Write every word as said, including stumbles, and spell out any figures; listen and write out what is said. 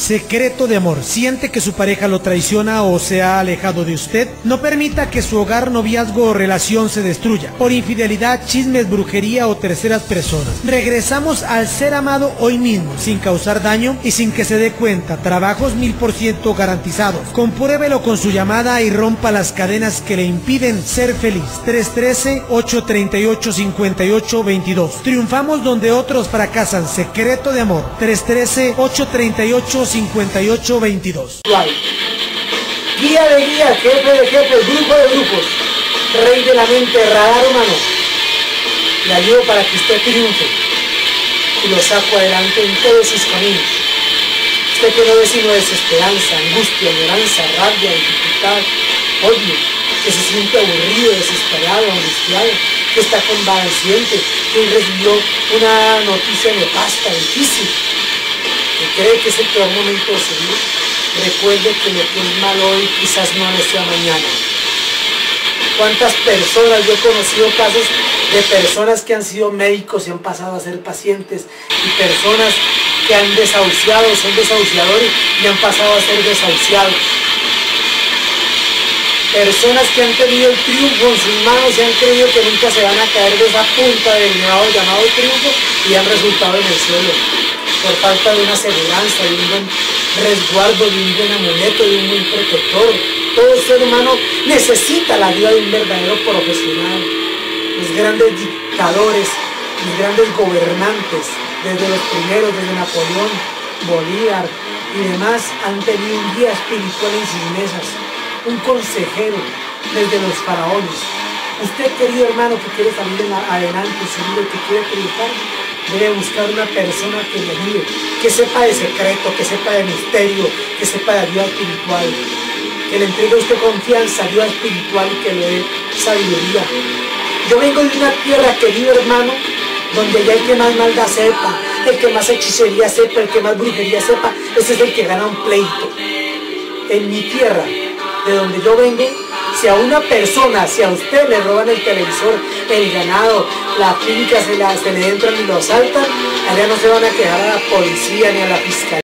Secreto de amor. ¿Siente que su pareja lo traiciona o se ha alejado de usted? No permita que su hogar, noviazgo o relación se destruya por infidelidad, chismes, brujería o terceras personas. Regresamos al ser amado hoy mismo, sin causar daño y sin que se dé cuenta. Trabajos mil por ciento garantizados. Compruébelo con su llamada y rompa las cadenas que le impiden ser feliz. tres uno tres, ocho tres ocho, cinco ocho dos dos. Triunfamos donde otros fracasan. Secreto de amor. tres uno tres, ocho tres ocho, cinco ocho dos dos. Guía de guías, jefe de jefes, grupo de grupos, rey de la mente, radar humano. Le ayudo para que usted triunfe y lo saco adelante en todos sus caminos. Usted que no ve sino desesperanza, angustia, añoranza, rabia, dificultad, odio, que se siente aburrido, desesperado, angustiado, que está convaleciente, que recibió una noticia nefasta, difícil, que cree que es el peor momento de su vida. Recuerde que lo que es malo hoy quizás no lo sea mañana. ¿Cuántas personas? Yo he conocido casos de personas que han sido médicos y han pasado a ser pacientes, y personas que han desahuciado, son desahuciadores y han pasado a ser desahuciados. Personas que han tenido el triunfo en sus manos y han creído que nunca se van a caer de esa punta del nevado llamado triunfo y han resultado en el suelo por falta de una aseguranza, de un buen resguardo, de un buen amuleto, de un buen protector. Todo ser humano necesita la ayuda de un verdadero profesional. Los grandes dictadores, los grandes gobernantes, desde los primeros, desde Napoleón, Bolívar y demás, han tenido un guía espiritual en sus mesas, un consejero desde los faraones. Usted, querido hermano, que quiere salir adelante, seguro que quiere triunfar, debe buscar una persona que le ayude, que sepa de secreto, que sepa de misterio, que sepa de ayuda espiritual, que le entregue a usted confianza, ayuda espiritual y que le dé sabiduría. Yo vengo de una tierra, querido hermano, donde ya el que más maldad sepa, el que más hechicería sepa, el que más brujería sepa, ese es el que gana un pleito. En mi tierra, de donde yo vengo, si a una persona, si a usted le roban el televisor, el ganado, la finca, se, la, se le entran y lo asaltan, allá no se van a quejar a la policía ni a la fiscalía.